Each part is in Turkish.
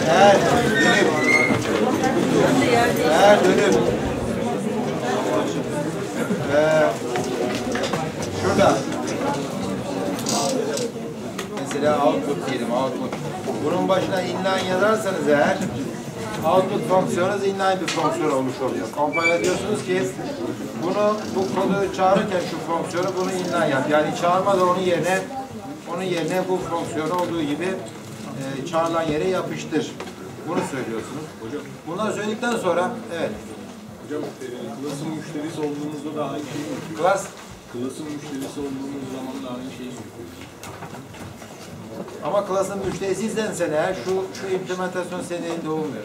Eğer dönüp şurada mesela output diyelim, output. Bunun başına inline yazarsanız eğer output fonksiyonunuz inline bir fonksiyon olmuş oluyor. Compile diyorsunuz ki bu kodu çağırırken şu fonksiyonu bunu inline yap. Yani çağırma da onun yerine bu fonksiyonu olduğu gibi çağrılan yere yapıştır. Bunu söylüyorsunuz. Hocam. Bunları söyledikten sonra evet. Hocam class'ın müşterisi olduğunuzda da aynı şeyi mi yapıyor? Class'ın müşterisi olduğunuz zaman da aynı şeyi mi yapıyor? Ama class'ın müşterisiysen sen eğer şu implementasyon senin elinde olmuyor.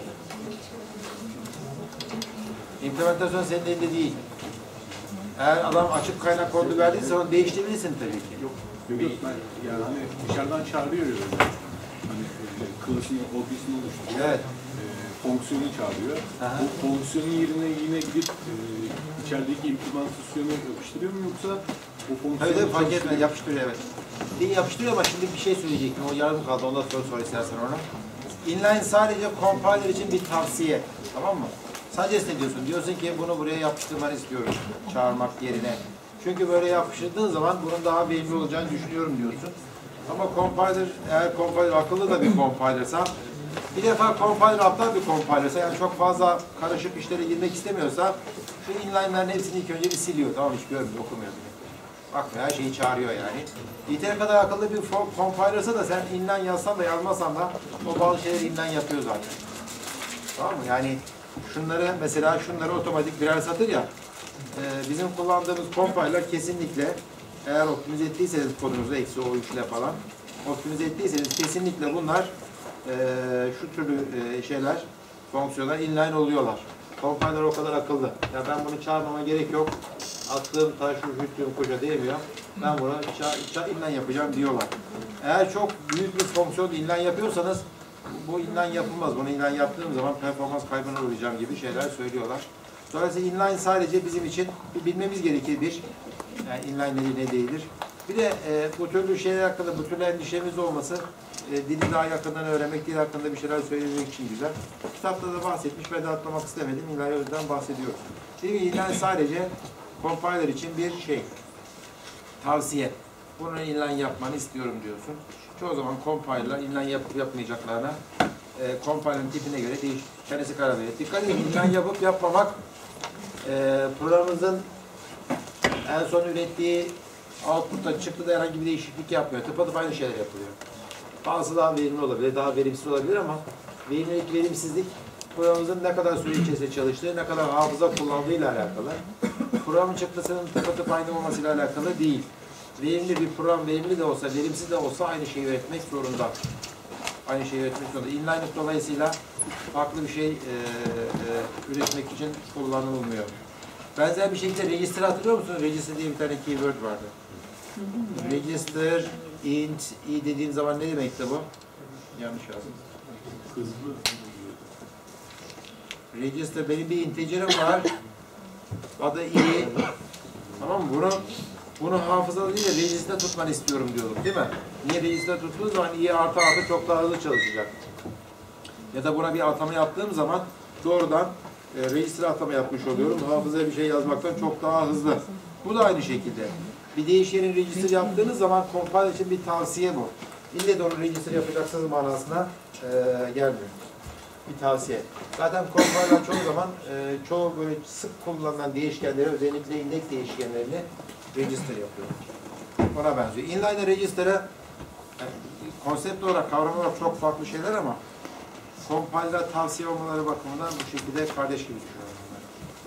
İmplementasyon senin elinde değil. Eğer adam açık kaynak kodu verdiyse onu değiştirebilirsin tabii ki. Yok yani hani dışarıdan çağırıyor ya. Hani class'ın objesini oluşturuyor. Evet. Fonksiyonu çağırıyor. Aha. Bu fonksiyonun yerine yine gidip içerideki implementasyonu yapıştırıyor mu yoksa o fonksiyonu... Evet fark etmez yapıştırıyor evet. Yapıştırıyor ama şimdi bir şey söyleyecektim. O yarım kaldı. Ondan sonra istersen onu. Inline sadece compiler için bir tavsiye. Tamam mı? Suggest ediyorsun. Diyorsun ki bunu buraya yapıştırmanı istiyorum. Çağırmak yerine. Çünkü böyle yapıştırdığın zaman bunun daha verimli olacağını düşünüyorum diyorsun. Ama compiler, eğer compiler akıllı da bir compilersa, bir defa compiler aptal bir compilersa, yani çok fazla karışık işlere girmek istemiyorsa, şu inline'ların hepsini ilk önce bir siliyor. Tamam hiç görmüyor, okumuyor bile. Bakmıyor, her şeyi çağırıyor yani. Yeteri kadar akıllı bir compilersa da sen inline yazsan da yazmasan da o bazı şeyleri inline yapıyor zaten. Tamam mı? Yani şunları mesela otomatik birer satır ya. Bizim kullandığımız compiler kesinlikle eğer optimize ettiyseniz kodunuzu eksi o 3 ile falan optimize ettiyseniz kesinlikle bunlar şu türlü şeyler, fonksiyonlar inline oluyorlar. Compiler o kadar akıllı. Ya ben bunu çağırmama gerek yok. Attığım taş, hüttüğüm koca değmiyor. Ben bunu inline yapacağım diyorlar. Eğer çok büyük bir fonksiyon inline yapıyorsanız bu inline yapılmaz. Bunu inline yaptığım zaman performans kaybına uğrayacağım gibi şeyler söylüyorlar. Dolayısıyla inline sadece bizim için bilmemiz gerekir bir. Yani inline nedir, ne değildir. Bir de bu türlü şeyler hakkında, bu türlü endişemiz olması, dili daha yakından öğrenmek, dil hakkında bir şeyler söylemek için güzel. Kitapta da bahsetmiş ve de atlamak istemedim. Inline o yüzden bahsediyoruz. Dediğim gibi inline sadece compiler için bir şey, tavsiye. Bunu inline yapmanı istiyorum diyorsun. Çoğu zaman compiler inline yapıp yapmayacaklarına compiler'ın tipine göre değişir. Kendisi karar verir. Dikkat edin, inline yapıp yapmamak programımızın en son ürettiği output'ta çıktıda herhangi bir değişiklik yapmıyor. Tıpatıp aynı şeyler yapılıyor. Bazısı daha verimli olabilir, daha verimsiz olabilir ama verimlilik, verimsizlik programımızın ne kadar süre içerisinde çalıştığı, ne kadar hafıza kullandığıyla alakalı. Programın çıktısının tıpatıp aynı olmasıyla alakalı değil. Verimli bir program, verimli de olsa, verimsiz de olsa aynı şeyi üretmek zorunda. Aynı şeyi üretmek zorunda. Inline dolayısıyla farklı bir şey üretmek için kullanılmıyor. Benzer bir şekilde register hatırlıyor musunuz? Register diye bir tane keyword vardı. Register, int, i dediğin zaman ne demekti bu? Yanlış yazdım. Hızlı. Register, benim bir integer'ım var. Adı i. Tamam mı? Bunu hafızada değil de register'da tutmanı istiyorum diyorduk değil mi? Niye register'da tuttuğun zaman i artı çok daha hızlı çalışacak. Ya da buna bir atama yaptığım zaman doğrudan register atama yapmış oluyorum. Hafızaya bir şey yazmaktan çok daha hızlı. Bu da aynı şekilde. Bir değişkenin register yaptığınız zaman compiler için bir tavsiye bu. İlle de onu register yapacaksınız manasına gelmiyor. Bir tavsiye. Zaten compiler çoğu zaman çoğu böyle sık kullanılan değişkenleri, özellikle indeks değişkenlerini register yapıyor. Ona benziyor. Inline register'e konsept olarak, kavram olarak çok farklı şeyler ama compiler tavsiye olmaları bakımından bu şekilde kardeş gibi düşünüyorum bunları.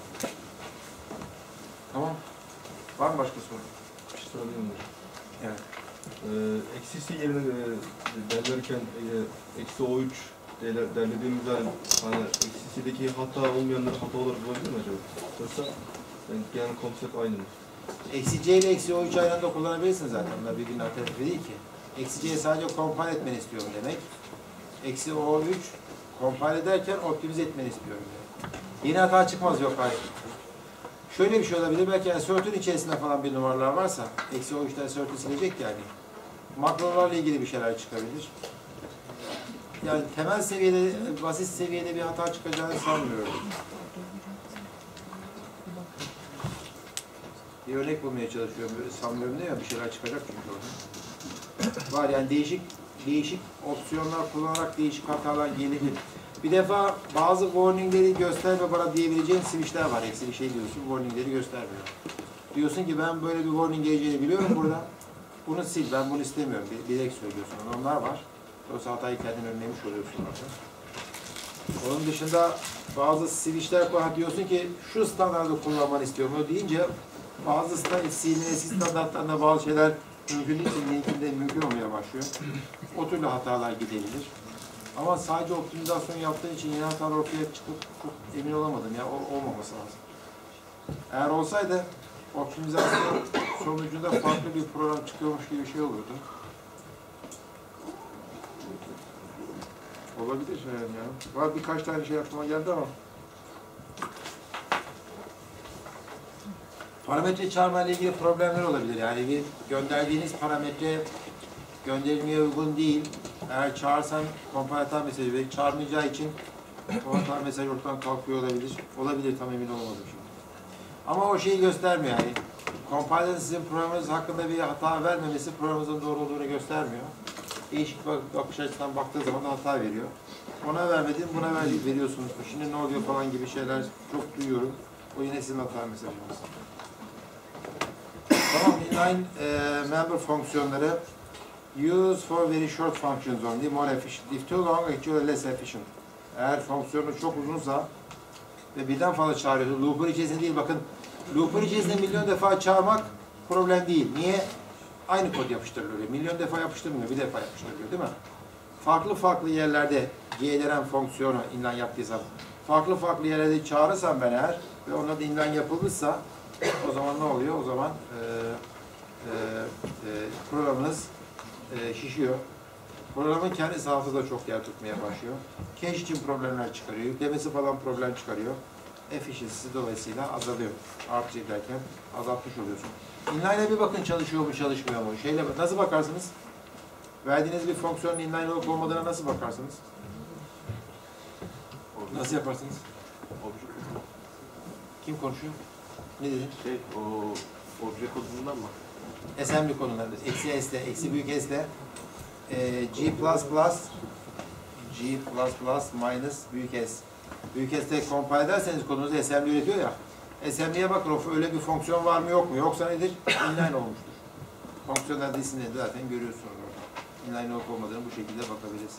Tamam. Var mı başka soru? Bir şey sorabilir miyim? Evet. Eksisi yerine derlerken eksi O3 derlediğimizde hani eksisideki hata olmayanları hata olarak bulabilir mi acaba? Yoksa genel konsept aynı mı? Eksi C ile eksi O3 aynı anda kullanabilirsin zaten. Bunlar birbirinin alternatifi değil ki. Eksi C'yi sadece compile etmeni istiyorum demek. Eksi O3 compile ederken optimize etmeni istiyorum demek. Yeni hata çıkmaz yok hayır. Şöyle bir şey olabilir. Belki assert'ün içerisinde falan bir numaralar varsa eksi O3'ten assert'ü silecek yani. Makrolarla ilgili bir şeyler çıkabilir. yani temel seviyede, basit seviyede bir hata çıkacağını sanmıyorum. Bir örnek bulmaya çalışıyorum. Böyle sanmıyorum değil mi? Bir şeyler çıkacak çünkü orada. Var yani değişik opsiyonlar kullanarak değişik hatalar gelebilir. Bir defa bazı warningleri gösterme bana diyebileceğin switchler var. Eksi bir şey diyorsun, warningleri göstermiyor. Diyorsun ki ben böyle bir warning geleceğini biliyorum burada. Bunu sil, ben bunu istemiyorum. Direkt söylüyorsun. Onlar var. Yoksa hatayı kendin önlemiş oluyorsun orada. Onun dışında bazı switchler var. Diyorsun ki şu standartı kullanmanı istiyorum. O deyince bazı C'nin eski standartlarında bazı şeyler mümkün değil. Linkinde mümkün olmaya başlıyor. O türlü hatalar gidebilir. Ama sadece optimizasyon yaptığın için yeni hatalar ortaya çıkıp çok emin olamadım ya. Olmaması lazım. Eğer olsaydı optimizasyon sonucunda farklı bir program çıkıyormuş gibi bir şey olurdu. Olabilir yani ya. Var birkaç tane şey aklıma geldi ama. Parametre çağırma ile ilgili problemler olabilir. Yani bir gönderdiğiniz parametre gönderilmeye uygun değil. Eğer çağırsan komparator mesajı ve çağırmayacağı için komparator mesajı ortadan kalkıyor olabilir. Olabilir, tam emin olamadım şimdi. Ama o şeyi göstermiyor yani. Compiler'ın sizin programınız hakkında bir hata vermemesi programınızın doğru olduğunu göstermiyor. Değişik bakış açısından baktığı zaman da hata veriyor. Ona vermedin, buna veriyorsunuz. Şimdi ne oluyor falan gibi şeyler çok duyuyorum. O yine sizin hata mesajınız. Tamam, inline member fonksiyonları use for very short functions only, more efficient. If too long, actually less efficient. Eğer fonksiyonu çok uzunsa ve birden fazla çağırıyorsa, loop'un içerisinde değil, bakın loop'un içerisinde milyon defa çağırmak problem değil. Niye? Aynı kod yapıştırılıyor. Milyon defa yapıştırmıyor, bir defa yapıştırılıyor değil mi? Farklı yerlerde GLRM fonksiyonu inline yaptıysam, farklı yerlerde çağırırsam ben eğer ve onlar da inline yapılmışsa o zaman ne oluyor? O zaman programınız şişiyor. Programın kendisi hafızada çok yer tutmaya başlıyor. Cache için problemler çıkarıyor. Yüklemesi falan problem çıkarıyor. Efficiency'si dolayısıyla azalıyor. Artı derken azaltmış oluyorsun. Inline'e bir bakın, çalışıyor mu çalışmıyor mu? Nasıl bakarsınız? Verdiğiniz bir fonksiyonun inline olup olmadığına nasıl bakarsınız? Nasıl yaparsınız? Kim konuşuyor? Ne dedin? O obje kodundan mı? Assembly kodundan. Eksi S'de, eksi büyük S'de G++ minus büyük S. Büyük S'de compile ederseniz kodunuzu assembly üretiyor ya. Assembly'ye bakın, öyle bir fonksiyon var mı yok mu? Yoksa nedir? Inline olmuştur. Fonksiyonlar dizisinde de zaten görüyorsunuz orada. Inline olup olmadığını bu şekilde bakabilirsiniz.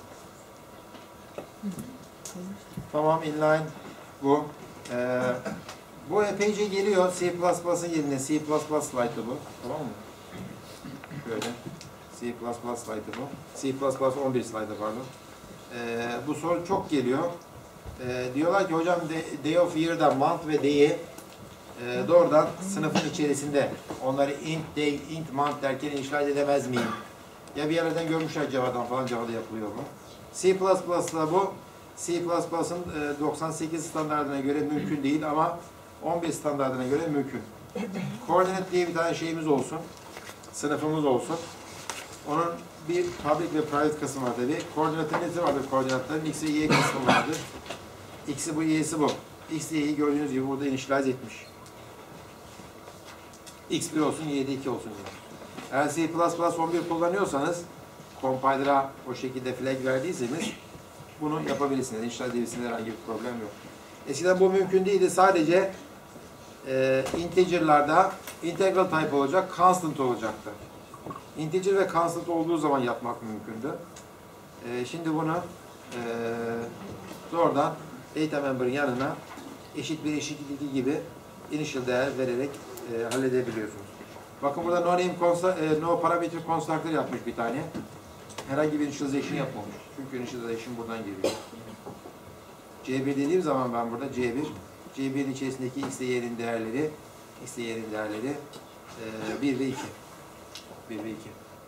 Tamam, inline bu. Bu epeyce geliyor. C++'ın yerine C++ slide'ı bu. Tamam mı? Şöyle. C++ slide'ı bu. C++ 11 slide'ı pardon. Bu soru çok geliyor. Diyorlar ki hocam day of year'da month ve day'i doğrudan sınıfın içerisinde onları int day, int month derken inşa edemez miyim? Ya bir yerden görmüşler Java'dan falan, Java'da yapılıyor bu. C++'da bu. C++'ın 98 standartına göre mümkün değil ama 11 standartına göre mümkün. Coordinate diye bir tane şeyimiz olsun. Sınıfımız olsun. Onun bir public ve private kısmı var tabi. Koordinatın nesi vardır koordinatların? X ve Y kısmı vardır. X'i bu, Y'si bu. X ile Y'yi gördüğünüz gibi burada initialize etmiş. X1 olsun, Y'de 2 olsun diye. Eğer C++ 11 kullanıyorsanız, compiler'a o şekilde flag verdiyseniz bunu yapabilirsiniz. İnşallah devisinde herhangi bir problem yok. Eskiden bu mümkün değildi. Sadece integer'larda integral type olacak, constant olacaktı. Integer ve constant olduğu zaman yapmak mümkündü. Şimdi bunu doğrudan data member'ın yanına eşit bir eşitlik 2 gibi initial değer vererek halledebiliyorsunuz. Bakın burada no parameter constructor yapmış bir tane. Herhangi bir initialization yapmamış. Çünkü initialization buradan geliyor. C1 dediğim zaman ben burada C1'in içerisindeki x değerin değerleri 1 ve 2. 1 ve 2.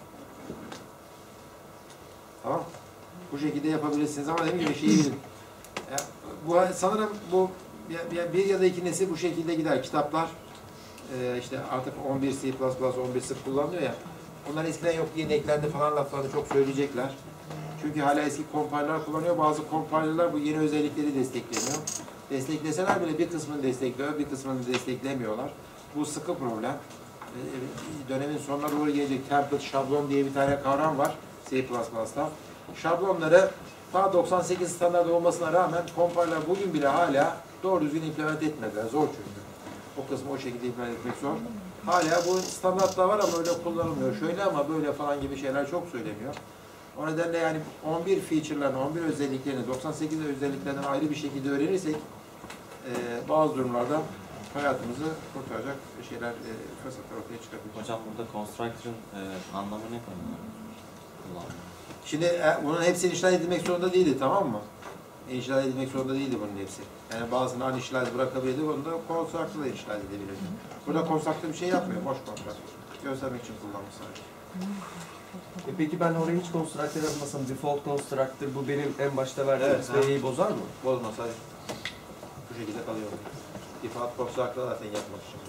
Tamam. Bu şekilde yapabilirsiniz ama dediğim gibi şeyi bilin. Sanırım bu bir ya da iki nesil bu şekilde gider. Kitaplar işte artık 11 C++, 11 sık kullanılıyor ya. Onlar eskiden yok diye eklendi falan laflarını çok söyleyecekler. Çünkü hala eski compiler'lar kullanıyor. Bazı compiler'lar bu yeni özellikleri desteklemiyor. Destekleseler bile bir kısmını destekliyor, bir kısmını desteklemiyorlar. Bu sıkı problem. Dönemin sonuna doğru gelecek template, şablon diye bir tane kavram var C++'da. Şablonları daha 98 standart olmasına rağmen compiler bugün bile hala doğru düzgün implement etmediler. Zor çünkü. O kısmı o şekilde implement etmek zor. Hala bu standartlar var ama öyle kullanılmıyor. Şöyle ama böyle falan gibi şeyler çok söyleniyor. O nedenle yani 11 feature'larını, 11 özelliklerini, 98 özelliklerinden ayrı bir şekilde öğrenirsek bazı durumlarda hayatımızı kurtaracak şeyler, fırsatlar ortaya çıkabilir. Hocam burada constructor'ın anlamı ne kullanılıyor? Şimdi bunun hepsi inşa edilmek zorunda değildi, tamam mı? İnşa edilmek zorunda değildi bunun hepsi. Yani bazısını uninitialized bırakabilirdi, onu da constructor'la inşa edebilirdi. Burada constructor bir şey yapmıyor, boş constructor. Göstermek için kullanmış sadece. Peki ben oraya hiç constructor yapmasam, default constructor bu benim en başta verdiğim display bozar mı? Bozmaz, hayır. Bu şekilde kalıyor. Default constructor zaten yapmak için.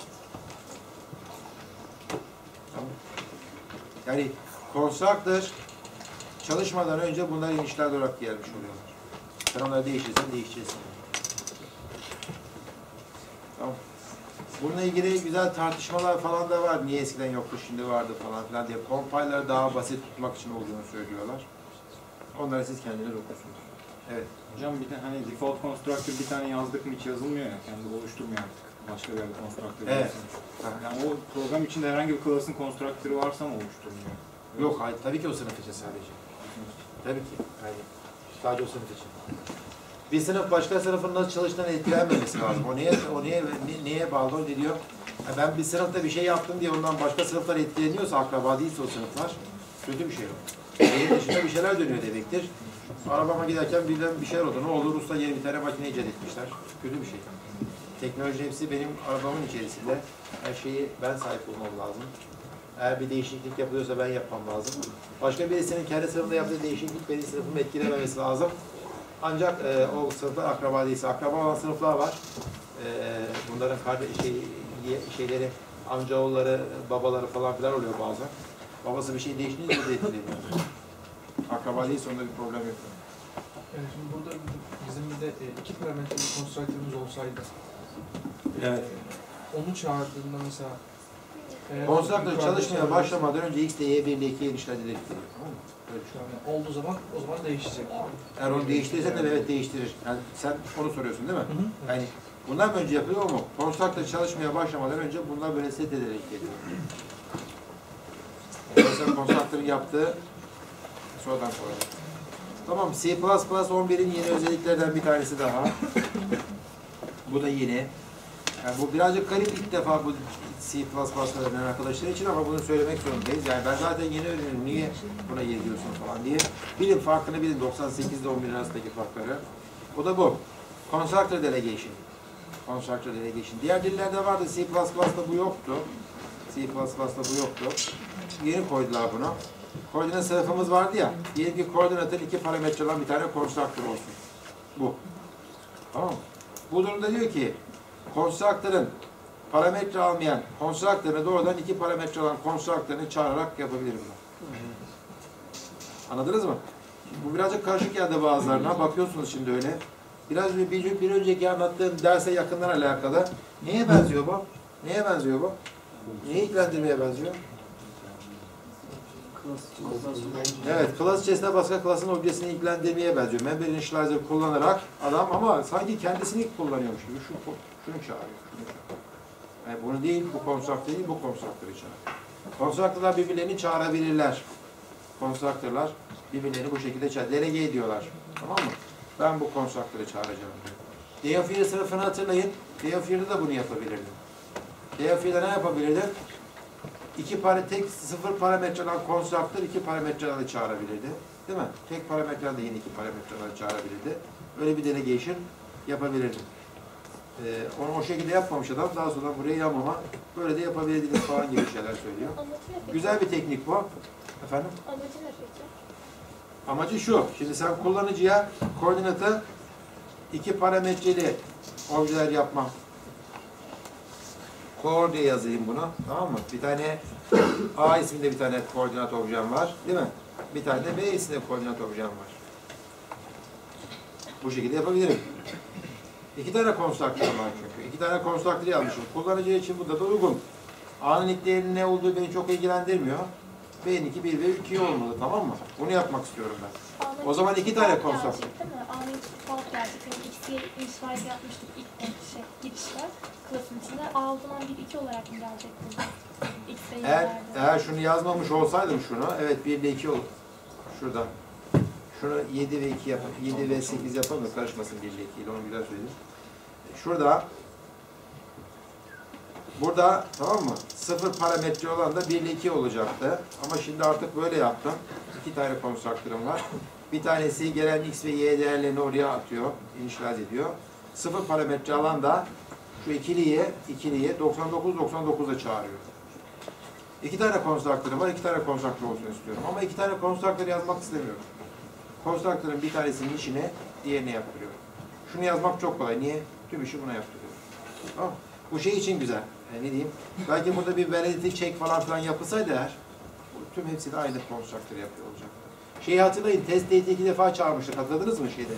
Tamam. Yani constructor çalışmadan önce bunlar inişler olarak gelmiş oluyorlar. Sen onları değiştirsen değişeceksin. Tamam. Bununla ilgili güzel tartışmalar falan da var. Niye eskiden yoktu, şimdi vardı falan filan diye. Compiler daha basit tutmak için olduğunu söylüyorlar. Onları siz kendiniz okursunuz. Evet. Hocam bir de hani default constructor bir tane yazdık mı hiç yazılmıyor ya. Kendi oluşturmuyor artık. Başka bir yerde constructor Evet. Yani o program içinde herhangi bir class'ın constructor'ı varsa mı oluşturmuyor? Yok, hayır. Tabii ki o sınıf için sadece. Tabii ki. Yani sadece o sınıf için. Bir sınıf başka sınıfın nasıl çalıştığını etkilenmemesi lazım. O neye bağlı o diyor. Ben bir sınıfta bir şey yaptım diye ondan başka sınıflar etkileniyorsa, akraba değilse o sınıflar, kötü bir şey o. Benim dışında bir şeyler dönüyor demektir. Arabama giderken birden bir şeyler oldu. Ne olur usta yeni bir tane makine icat etmişler. Kötü bir şey. Teknoloji hepsi benim arabamın içerisinde. Her şeyi ben sahip olmam lazım. Eğer bir değişiklik yapılıyorsa ben yapmam lazım. Başka birisinin kendi sınıfında yaptığı değişiklik benim sınıfımı etkilememesi lazım. Ancak o sınıflar akraba değilse, akraba olan sınıflar var. Bunların şeyleri, amcaoğulları, babaları falan filan oluyor bazen. Babası bir şey değiştiğinde de etkileniyor. Akraba değilse onda bir problem yok. Yani şimdi burada bizim de iki parametreli constructor'ımız olsaydı. Evet. Onu çağırdığında mesela Constructor çalışmaya başlamadan önce x ile y 1 ile 2'ye işaret edilir. Tamam mı? Öyle düşün. yani olduğu zaman o zaman değişecek. Eğer onu değiştirirsen de evet değiştirir. Yani sen onu soruyorsun değil mi? Hı hı. Yani bundan önce yapılıyor mu? Constructor çalışmaya başlamadan önce bunlar böyle set ederek geliyor. Mesela Constructor'ın yaptığı sonradan koyalım. Tamam, C++ 11'in yeni özelliklerden bir tanesi daha. Bu da yeni. Yani bu birazcık garip, ilk defa bu C++'da öğrenen arkadaşlar için ama bunu söylemek zorundayız. Yani ben zaten yeni öğreniyorum, niye buna geliyorsun falan diye. Bilin farkını bilin, 98 ile 11 arasındaki farkları. O da bu. Constructor Delegation. Constructor Delegation. Diğer dillerde vardı, C++'da bu yoktu. C++'da bu yoktu. Yeni koydular bunu. Koordinat sınıfımız vardı ya, diyelim ki koordinatın 2 parametre olan bir tane constructor olsun. Bu. Tamam mı? Bu durumda diyor ki, constructor'ın parametre almayan constructor'ını doğrudan 2 parametre olan constructor'ını çağırarak yapabilirim ben. Anladınız mı? Bu birazcık karışık geldi bazılarına. Bakıyorsunuz şimdi öyle. Biraz bir önceki anlattığım derse yakından alakalı. Neye benziyor bu? Neye benziyor bu? Neye ilgilendirmeye benziyor? Evet, class içerisinde başka class'ın objesini ilgilendirmeye benziyor. Member initializer kullanarak adam ama sanki kendisini kullanıyormuş gibi şunu çağırıyor. Yani bunu değil, bu constructor değil, bu constructor'ı çağırıyor. Constructor'lar birbirlerini çağırabilirler. Constructor'lar birbirlerini bu şekilde çağırıyor. Delege ediyorlar. Tamam mı? Ben bu constructor'ı çağıracağım diyor. DFIR sınıfını hatırlayın. DFIR'de de bunu yapabilirdim. DFIR'de ne yapabilirdim? Tek sıfır parametre olan constructor 2 parametrelerle çağırabilirdi. Değil mi? Tek parametrelerle yeni 2 parametrelerle çağırabilirdi. Öyle bir delegation yapabilirdi. Onu o şekilde yapmamış adam. Daha sonra buraya yamama böyle de yapabilirdiniz falan gibi şeyler söylüyor. Güzel bir teknik bu. Efendim? Amacı ne peki? Amacı şu. Şimdi sen kullanıcıya koordinatı 2 parametreli objeler yapma. Core diye yazayım bunu. Tamam mı? Bir tane A isminde bir tane koordinat objem var. Değil mi? Bir tane de B isimli koordinat objem var. Bu şekilde yapabilirim. İki tane konstruktörüm var çünkü. İki tane konstruktör yazmışım. Kullanıcı için bu da uygun. A'nın ilk değerinin ne olduğu beni çok ilgilendirmiyor. B'nin 2, 1 ve 2 olmalı, tamam mı? Bunu yapmak istiyorum ben. O zaman iki tane konstruktör. Değil mi? A'nın içi default gelecek. Hani X'ye initialize yapmıştık ilk girişte. Klasın içinde. A o zaman 1, 2 olarak mı gelecek burada? X'e Eğer şunu yazmamış olsaydım şunu, evet 1 ile 2 olur. Şurada. Şunu 7 ve 2 yapalım. 7 ve 8 yapalım da karışmasın 1 ile 2 ile, onu güzel söyleyeyim. Şurada, burada, tamam mı? 0 parametre olan da 1 ile 2 olacaktı. Ama şimdi artık böyle yaptım. 2 tane konstruktörüm var. Bir tanesi gelen X ve Y değerlerini oraya atıyor, initialize ediyor. 0 parametre alan da şu ikiliyi 99'a çağırıyor. İki tane konstruktörüm var, iki tane konstruktör olsun istiyorum. Ama iki tane konstruktör yazmak istemiyorum. Konstruktörün bir tanesinin işini diğerine yaptırıyorum. Şunu yazmak çok kolay. Niye? Tüm işi buna yaptırıyorum. Tamam. Bu şey için güzel. Ne diyeyim? Belki burada bir validity check falan filan yapılsaydı eğer, tüm hepsi de aynı konstruktör yapıyor olacaktı. Şeyi hatırlayın, test date'i 2 defa çağırmıştık. Hatırladınız mı şeyde?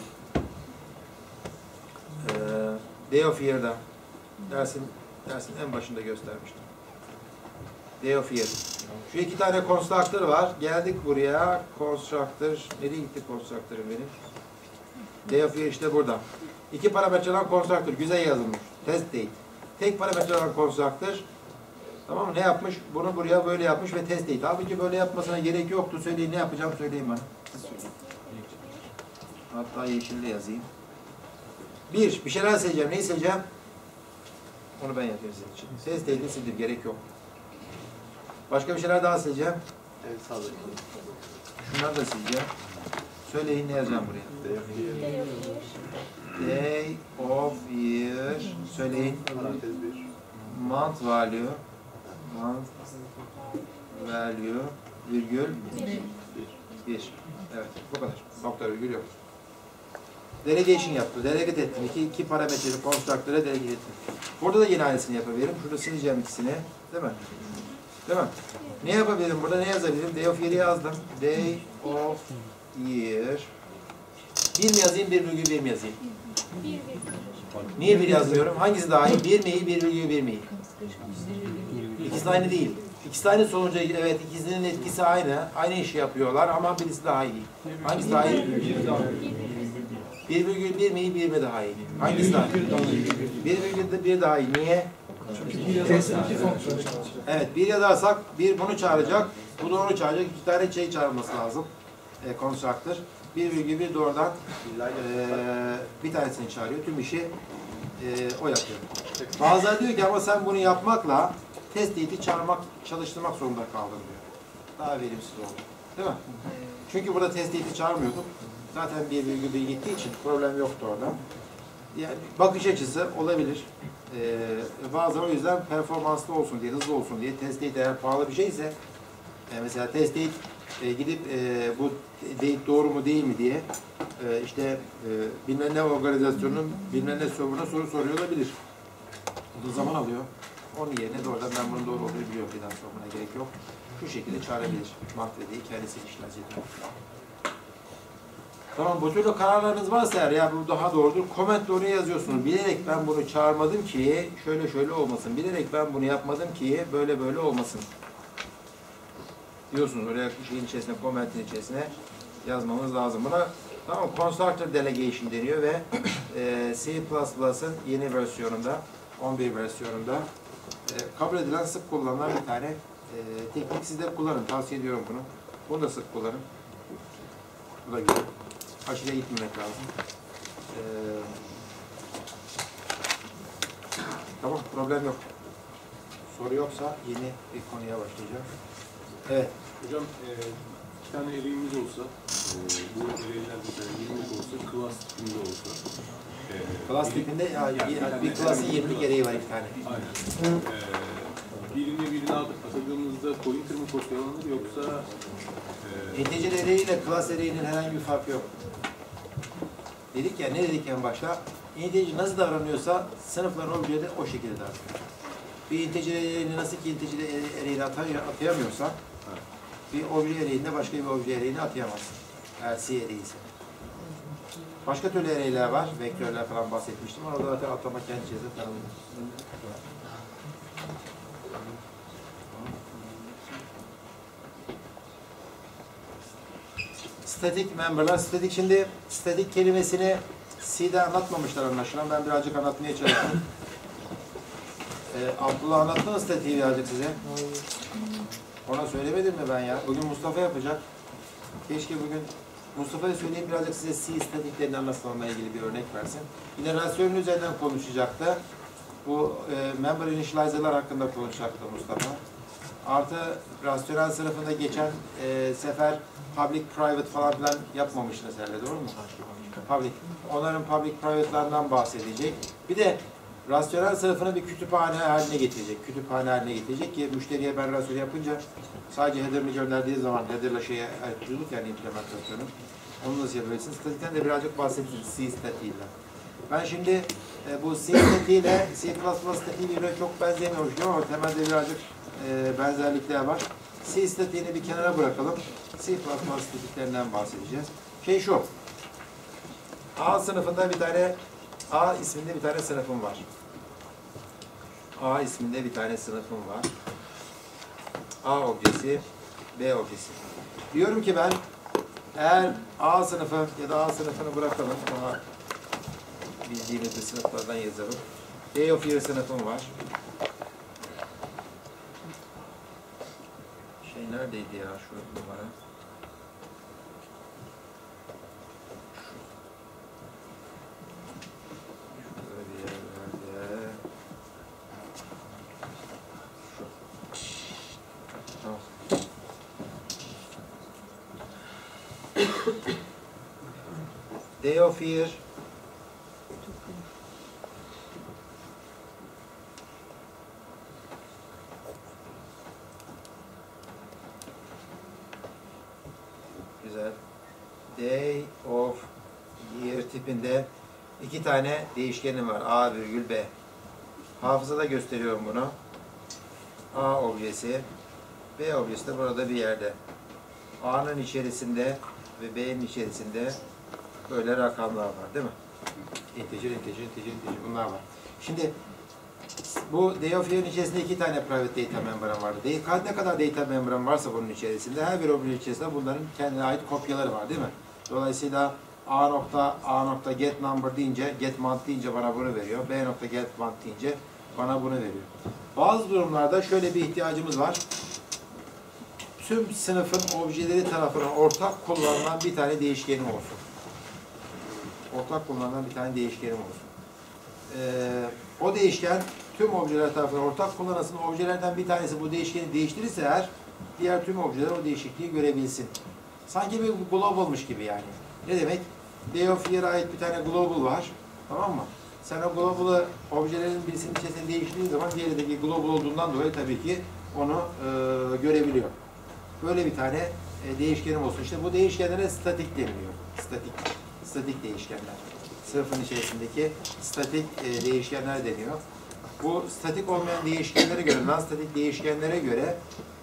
Day of Year'da. Dersin en başında göstermiştim. Day of Year. Şu iki tane konstruktör var. Geldik buraya. Konstruktör. Nereye gitti konstruktörüm benim? Day of Year işte burada. İki parametre olan konstruktör. Güzel yazılmış. Test date. Tek parametre olan konstruktör. Tamam mı? Ne yapmış? Bunu buraya böyle yapmış ve test date. Halbuki böyle yapmasına gerek yoktu. Söyleyin, ne yapacağım söyleyin bana. Hatta yeşille yazayım. Bir şeyler sileceğim. Neyi sileceğim? Onu ben yapıyorum sizin için. Test date'i sildim. Gerek yok. Başka bir şeyler daha sileceğim. Evet, sağlıklı. Şunları da sileceğim. Söyleyin, ne yazacağım buraya? Day of year. Söyleyin. Parantez 1. Month value. Month value. Virgül. 1. Evet, bu kadar. Nokta virgül yok. Delegation yaptı. Delegate ettim. İki parametreli konstruktöre delegate ettim. Burada da yine aynısını yapabilirim. Şurada sileceğim ikisini. Değil mi? Değil mi? Ne yapabilirim? Burada ne yazabilirim? Day of year'i yazdım. Day of year. 1 mi yazayım, 1,1 mi yazayım? 1. Niye 1 yazmıyorum? Hangisi daha iyi? 1 mi iyi, 1,1 mi iyi? İkisi de aynı değil. İkisi de aynı sonuca, evet ikisinin etkisi aynı. Aynı işi yapıyorlar ama birisi daha iyi. Hangisi daha iyi? 1,1 mi iyi, 1 mi daha iyi? Hangisi daha iyi? 1,1 daha iyi. Niye? Evet, 1 yazarsak 1 bunu çağıracak, bu da onu çağıracak. İki tane şey çağırması lazım. Konstruktör. 1,1 doğrudan bir tanesini çağırıyor. Tüm işi o yapıyor. Bazıları diyor ki ama sen bunu yapmakla test date'i çalıştırmak zorunda kaldın diyor. Daha verimsiz oldu. Değil mi? Çünkü burada test date'i çağırmıyorduk. Zaten 1,1 gittiği için problem yoktu orada. Yani bakış açısı olabilir. Bazıları o yüzden performanslı olsun diye, hızlı olsun diye test date eğer pahalı bir şeyse mesela test date gidip bu date doğru mu değil mi diye işte bilmem ne organizasyonunun bilmem ne server'ına soru soruyor olabilir. Bu da zaman alıyor. Onun yerine doğrudan ben bunun doğru olduğunu biliyorum. Bir daha sormana gerek yok. Şu şekilde çağırabilir. Mahvedeyi kendisi işler ediyor. Tamam, bu türlü kararlarınız varsa eğer ya bu daha doğrudur. Komentle oraya yazıyorsunuz. Bilerek ben bunu çağırmadım ki şöyle olmasın. Bilerek ben bunu yapmadım ki böyle olmasın. Diyorsunuz oraya şeyin içerisine, komentin içerisine yazmamız lazım. Buna tamam, constructor delegation deniyor ve C++'ın yeni versiyonunda, 11 versiyonunda kabul edilen, sık kullanılan bir tane teknik. Siz de kullanın. Tavsiye ediyorum bunu. Bunu da sık kullanın. Bu da güzel. Aşırıya gitmemek lazım. Tamam, problem yok. Soru yoksa yeni bir konuya başlayacağım. Evet. Hocam iki tane array'imiz olsa, bu array'ler mesela 20'lik olsa, class tipinde olsa. Class tipinde bir class'ın 20'lik array'i var, bir tane. Aynen. Birine atadığımızda pointer mı kopyalanır yoksa Integer array ile class array'inin herhangi bir farkı yok. Dedik ya, ne dedik en başta? Integer nasıl davranıyorsa sınıfların objeleri de o şekilde davranıyor. Bir integer array'ini nasıl ki integer array'ini atayamıyorsa bir obje array'inde başka bir obje array'ine atayamazsın. Eğer C array'iyse. Başka türlü array'ler var. Vektörler falan bahsetmiştim. Orada zaten atlama kendi içerisinde tanımlıyor. Static member'lar. Şimdi static kelimesini C'de anlatmamışlar anlaşılan. Ben birazcık anlatmaya çalıştım. Abdullah anlattı mı static'i birazcık size? Ona söylemedim mi ben ya? Bugün Mustafa yapacak. Keşke bugün Mustafa'ya söyleyip birazcık size C statiklerini anlatmamla ilgili bir örnek versin. Yine rasyonel üzerinden konuşacaktı. Bu member initializer'lar hakkında konuşacaktı Mustafa. Artı rasyonel sınıfında geçen sefer public private falan filan yapmamıştınız herhalde, doğru mu? Public. Onların public private'larından bahsedecek. Bir de rasyonel sınıfını bir kütüphane haline getirecek. Kütüphane haline getirecek ki müşteriye ben rasyonel yapınca sadece header'ını gönderdiği zaman header'la şeye ayırtıyorduk yani implementasyonu. Onu nasıl yapabilirsin? Statikten de birazcık bahsedeceğiz C statiğiyle. Ben şimdi bu C statiğiyle C++ statiğiyle çok benzemiyormuş gibi ama temelde birazcık benzerlikler var. C statiğini bir kenara bırakalım. C++ statiklerinden bahsedeceğiz. Şu. A sınıfında bir tane A isminde bir tane sınıfım var. A isminde bir tane sınıfım var. A objesi, B objesi. Diyorum ki ben eğer A sınıfı ya da A sınıfını bırakalım. Daha bildiğimiz bir sınıflardan yazalım. A of year sınıfım var. Neredeydi ya şu numara? Şurada bir yerlerde. Şu. Tamam. Day of year. Güzel. Day of year tipinde iki tane değişkenim var. A virgül B. Hafızada gösteriyorum bunu. A objesi. B objesi de burada bir yerde. A'nın içerisinde ve B'nin içerisinde böyle rakamlar var değil mi? Integer bunlar var. Şimdi bu day of year'ın içerisinde iki tane private data membran vardı. Ne kadar data membran varsa bunun içerisinde her bir obje içerisinde bunların kendine ait kopyaları var değil mi? Dolayısıyla A nokta get number deyince, get month deyince bana bunu veriyor. B nokta get month deyince bana bunu veriyor. Bazı durumlarda şöyle bir ihtiyacımız var. Tüm sınıfın objeleri tarafından ortak kullanılan bir tane değişkenim olsun. Ortak kullanılan bir tane değişkenim olsun. O değişken tüm objeler tarafından ortak kullanılsın. Objelerden bir tanesi bu değişkeni değiştirirse eğer diğer tüm objeler o değişikliği görebilsin. Sanki bir globalmış gibi yani. Ne demek? Day of year'a ait bir tane global var. Tamam mı? Sen o global'ı objelerin birisinin içerisinde değiştirdiğin zaman diğerindeki global olduğundan dolayı tabii ki onu görebiliyor. Böyle bir tane değişkenim olsun. İşte bu değişkenlere statik deniliyor. Statik değişkenler. Sınıfın içerisindeki statik değişkenler deniyor. Bu statik olmayan değişkenlere göre, non-statik değişkenlere göre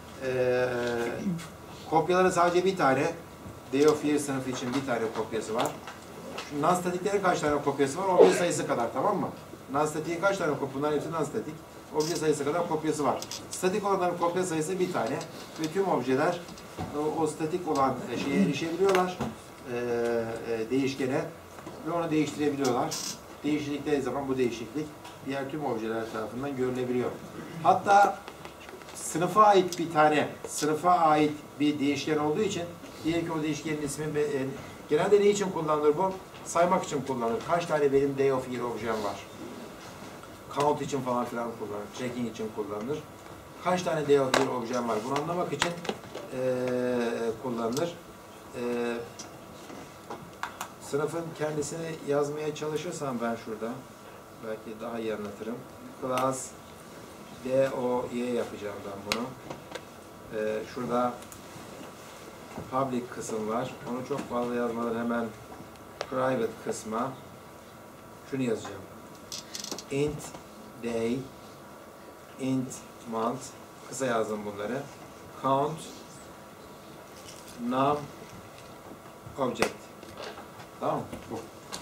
kopyaları sadece bir tane. Day of year sınıfı için bir tane kopyası var. Şu non-statiklerin kaç tane kopyası var? Obje sayısı kadar, tamam mı? Non-statik'in kaç tane kopyası? Bunların hepsi non-statik. Obje sayısı kadar kopyası var. Statik olanların kopya sayısı bir tane. Ve tüm objeler o statik olan şeye erişebiliyorlar. Değişkene. Ve onu değiştirebiliyorlar. Değiştirdikleri zaman bu değişiklik diğer tüm objeler tarafından görülebiliyor. Hatta sınıfa ait bir değişken olduğu için diyelim ki o değişkenin ismi genelde ne için kullanılır bu? Saymak için kullanılır. Kaç tane benim day of year objem var? Count için falan filan kullanılır. Checking için kullanılır. Kaç tane day of year objem var? Bunu anlamak için kullanılır. Sınıfın kendisini yazmaya çalışırsam ben şurada belki daha iyi anlatırım. Class DOY yapacağım ben bunu. Şurada public kısım var. Onu çok fazla yazmadan hemen private kısma şunu yazacağım. Int day, int month, kısa yazdım bunları. Count, num object. Tamam mı? Bu.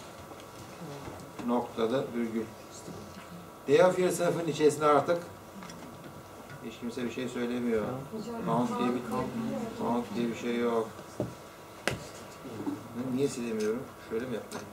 Noktada virgül. Deofir sınıfının içerisinde artık hiç kimse bir şey söylemiyor. Count diye bir şey yok. Niye silemiyorum? Şöyle mi yapayım?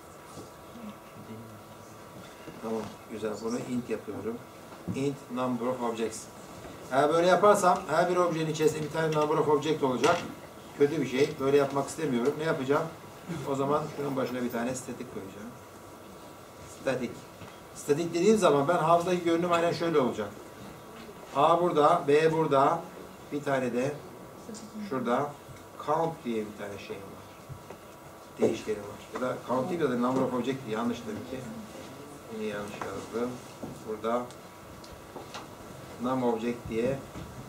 Tamam, güzel. Bunu int yapıyorum. Int number of objects. Eğer böyle yaparsam her bir objenin içerisinde bir tane number of object olacak. Kötü bir şey. Böyle yapmak istemiyorum. Ne yapacağım? O zaman şunun başına bir tane static koyacağım. Static. Static dediğim zaman ben hafızadaki görünüm aynen şöyle olacak. A burada, B burada. Bir tane de şurada count diye bir tane şey var. Değişkeni var. Ya da count değil ya da number of object diye. Yanlış tabii ki. Yine yanlış yazdım. Burada num object diye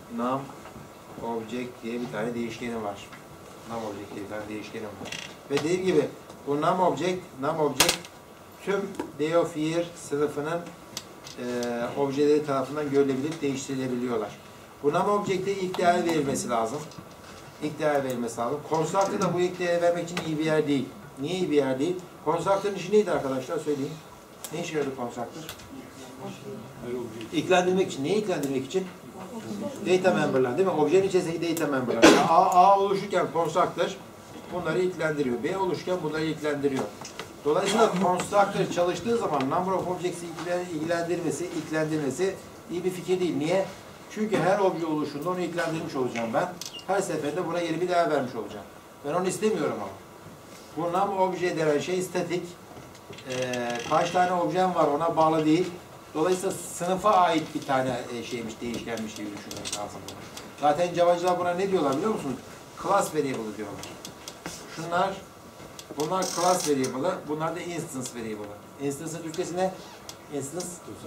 bir tane değişkeni var. Num object diye bir tane değişkeni var. Ve dediğim gibi bu num object tüm Deofir sınıfının objeleri tarafından görülebilip değiştirilebiliyorlar. Bu num object'e ilk değer verilmesi lazım. İlk değer verilmesi lazım. Constructor da bu ilk değer vermek için iyi bir yer değil. Niye iyi bir yer değil? Constructor'ın işi neydi arkadaşlar? Söyleyin. Ne işe yaradı constructor? İlklendirmek için. Neyi ilklendirmek için? Data member'lar değil mi? Objenin içerisindeki data member'lar. Yani A oluşurken constructor bunları ilklendiriyor. B oluşurken bunları ilklendiriyor. Dolayısıyla constructor çalıştığı zaman number of objects'i ilklendirmesi iyi bir fikir değil. Niye? Çünkü her obje oluşunda onu ilklendirmiş olacağım ben. Her seferinde buna yeni bir değer vermiş olacağım. Ben onu istemiyorum ama. Bu num obje denen şey statik. Kaç tane objem var ona bağlı değil. Dolayısıyla sınıfa ait bir tane şeymiş, değişkenmiş gibi düşünmek lazım. Zaten Java'cılar buna ne diyorlar biliyor musunuz? Class variable diyorlar. Bunlar class variable'ı, bunlar da instance variable'ı. Instance'ın Türkçesi ne? Instance.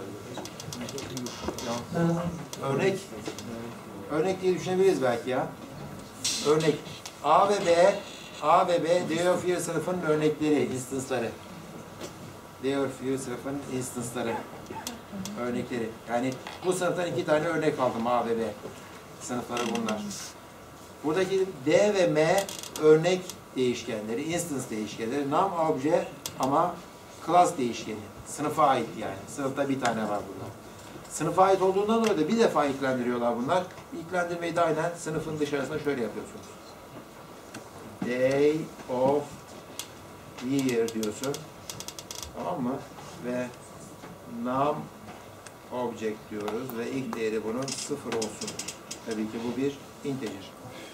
Örnek diye düşünebiliriz belki ya. Örnek. A ve B Deofir sınıfının örnekleri, instance'ları. Deofir sınıfının instance'ları. Örnekleri. Yani bu sınıftan 2 tane örnek aldım A ve B. Sınıfları bunlar. Buradaki D ve M örnek değişkenleri, instance değişkenleri, num obje ama class değişkeni. Sınıfa ait yani. Sınıfta bir tane var burada. Sınıfa ait olduğundan dolayı da bir defa ilklendiriyorlar bunlar. İlklendirmeyi de aynen sınıfın dışarısında şöyle yapıyorsunuz. Day of year diyorsun. Tamam mı? Ve num object diyoruz ve ilk değeri bunun 0 olsun. Tabii ki bu bir integer.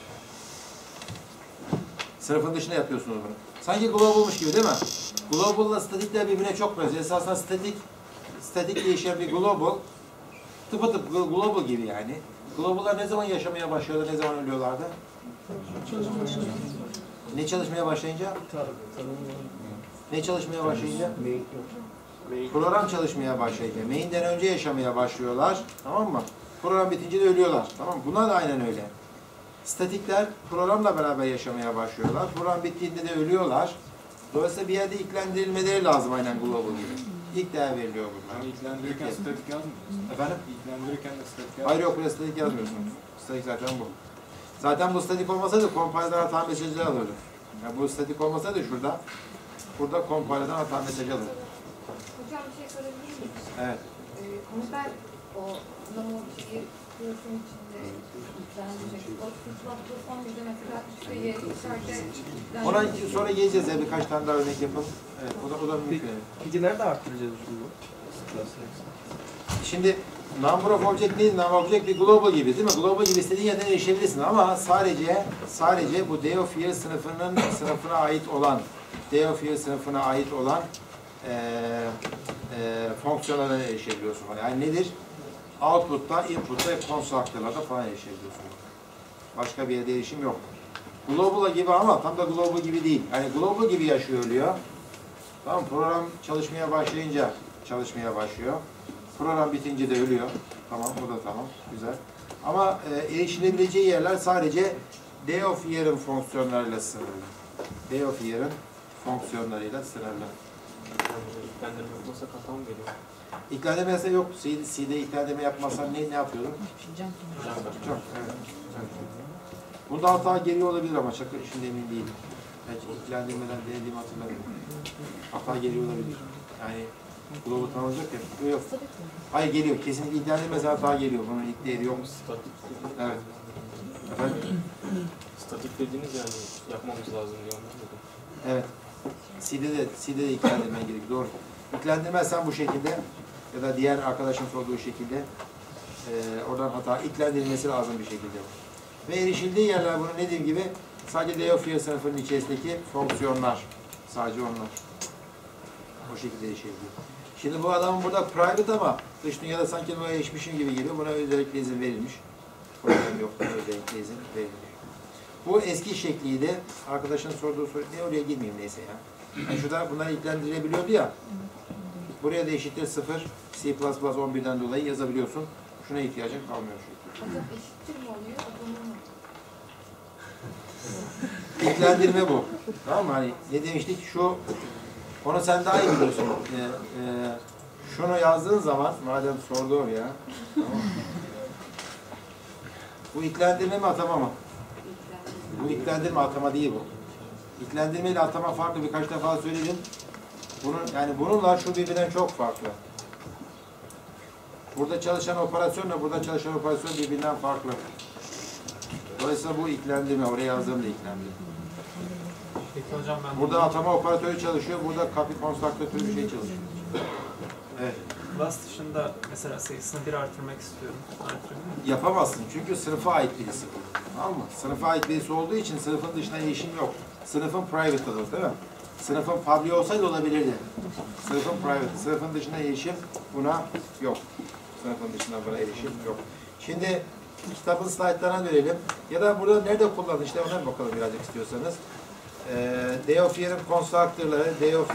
Sınıfın dışında yapıyorsunuz bunu. Sanki global'mış gibi değil mi? Global'la statikler birbirine çok benziyor. Esasında statik değişen bir global, tıpatıp global gibi yani. Global'lar ne zaman yaşamaya başlıyorlar, ne zaman ölüyorlardı? Ne çalışmaya başlayınca? Ne çalışmaya başlayınca? Program çalışmaya başlayınca. Main'den önce yaşamaya başlıyorlar. Tamam mı? Program bitince de ölüyorlar. Tamam mı? Bunlar da aynen öyle. Statikler programla beraber yaşamaya başlıyorlar. Program bittiğinde de ölüyorlar. Dolayısıyla bir yerde ilklendirilmeleri lazım aynen global gibi. İlk değer veriliyor bunlar. Yani ilklendirirken statik yazmıyorsunuz. Efendim? İlklendirirken de statik yazmıyorsunuz. Hayır yok, buraya statik yazmıyorsunuz. Statik zaten bu. Zaten bu statik olmasaydı compiler'dan hata mesajı alırdı. Yani bu statik olmasaydı burada compiler'dan hata mesajı alırdı. Hocam bir şey sorabilir miyim? Evet. Ben o Namoji'yi kursun içinde yüklenecek. O sınıflattırsam bir de mesela X'e içeride Ona sonra geleceğiz ya, birkaç tane daha örnek yapalım. Evet, o da mümkün. Peki nerede arttıracağız bunu? Şimdi number of object neydi? Number of object bir global gibi değil mi? Global gibi istediğin yerden erişebilirsin ama sadece bu Deofir sınıfına ait olan fonksiyonlara erişebiliyorsun. Yani nedir? Output'ta, input'ta, constructor'larda falan erişebiliyorsun. Başka bir yerde erişim yok. Global gibi ama tam da global gibi değil. Yani global gibi yaşıyor ölüyor. Tamam, program çalışmaya başlayınca çalışmaya başlıyor. Program bitince de ölüyor. Tamam, bu da tamam. Güzel. Ama erişilebileceği yerler sadece Deofir'in fonksiyonlarıyla sınırlı. Deofir'in fonksiyonlarıyla sınırlı. İlklendirme yapmasak hata mı veriyor? İlklendirme ise yok. C'de ilklendirme yapmazsan ne yapıyordun? Çok, evet. Bunda hata geliyor olabilir ama şaka şimdi emin değilim. Belki ilgilendirmeden denediğimi hatırlamıyorum. Hata geliyor olabilir. Yani Globo tanınacak ya. Yok. Hayır geliyor. Kesinlikle ilgilendirmezse hata geliyor. Bunun ilk değeri yok. Statik. Evet. Efendim? Statik dediğiniz yani yapmamız lazım diyor. Evet. C'de de ilgilendirmen gerekiyor. Doğru. İlgilendirmezsen bu şekilde ya da diğer arkadaşın sorduğu şekilde oradan hata ilgilendirilmesi lazım bir şekilde. Ve erişildiği yerler bunun dediğim gibi sadece DOFIR sınıfının içerisindeki fonksiyonlar. Sadece onlar. O şekilde erişebiliyor. Şimdi bu adamın burada private ama dış dünyada sanki buna erişmişim gibi geliyor. Buna özellikle izin verilmiş. Problem yok. Buna özellikle izin verilmiş. Bu eski şekliydi. Arkadaşın sorduğu soru diye oraya girmeyeyim neyse ya. Yani şurada bunlar ilgilendirilebiliyordu ya. Buraya da eşittir 0. C++ 11'den dolayı yazabiliyorsun. Şuna ihtiyacın kalmıyor. Hocam eşittir mi oluyor? Adamın mı? İlgilendirme bu. Tamam mı? Hani ne demiştik? Şu, onu sen daha iyi biliyorsun. Şunu yazdığın zaman, madem sordu oraya. Tamam. Bu ilgilendirme mi atama mı? Bu ilgilendirme atama değil bu. İlgilendirme ile atama farklı, birkaç defa söyledim. Bununla şu birbirinden çok farklı. Burada çalışan operasyonla burada çalışan operasyon birbirinden farklı. Dolayısıyla bu ilgilendirme, oraya yazdığım da ilgilendirme. Peki hocam ben Burada atama operatörü çalışıyor, burada copy constructor bir şey çalışıyor. Evet. class dışında mesela sayısını 1 artırmak istiyorum. Artırabilir miyim? Yapamazsın çünkü sınıfa ait birisi bu. Tamam mı? Sınıfa ait birisi olduğu için sınıfın dışına erişim yok. Sınıfın private'ıdır değil mi? Sınıfın public olsaydı olabilirdi. Sınıfın private, sınıfın dışına erişim buna yok. Sınıfın dışına buna erişim yok. Şimdi kitabın slaytlarına dönelim. Ya da burada nerede kullanılır işte ona bir bakalım birazcık istiyorsanız. DOFIR'in constructor'ları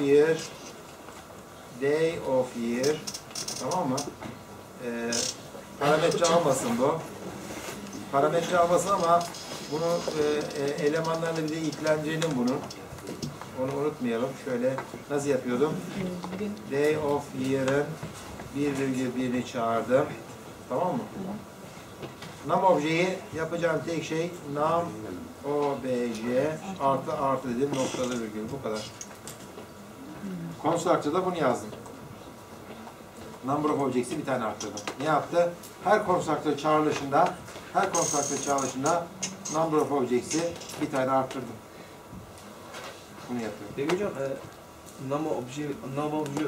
DOFIR tamam mı? Parametre almasın bu. Parametre almasın ama bunu elemanlarla bir de ilgilendirelim bunu. Onu unutmayalım. Şöyle nasıl yapıyordum? DOFIR'in 1,1'ini çağırdım. Tamam mı? Num objeyi yapacağım tek şey num obj artı dedim noktalı virgül. Bu kadar. Constructor'da bunu yazdım. Number of objects'i bir tane arttırdım. Ne yaptı? Her constructor çağrılışında number of objects'i bir tane arttırdım. Bunu yapıyorum. Peki hocam, num obje